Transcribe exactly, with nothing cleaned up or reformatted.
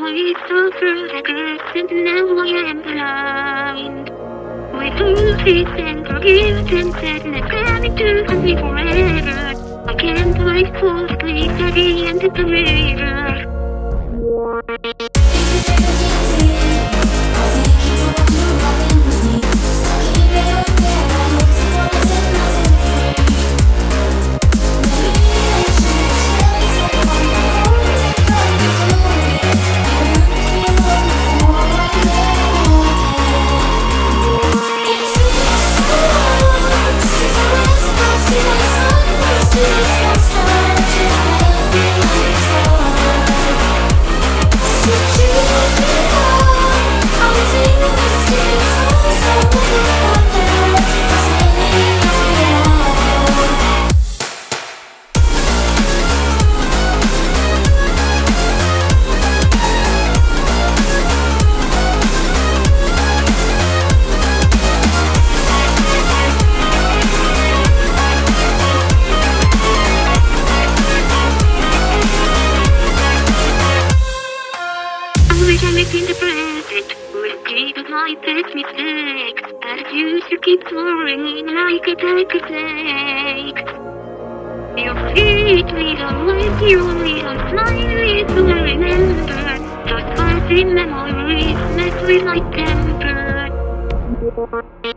we saw through the cracks and now I am blind. With losses and forgiveness and coming to haunt me forever. I can't wait for the place at the end of the river. In the present, with of my past mistakes, as you to keep soaring like a tiger snake. Your feet lead on with you little smiley to remember. Those fuzzy memories mess with my temper.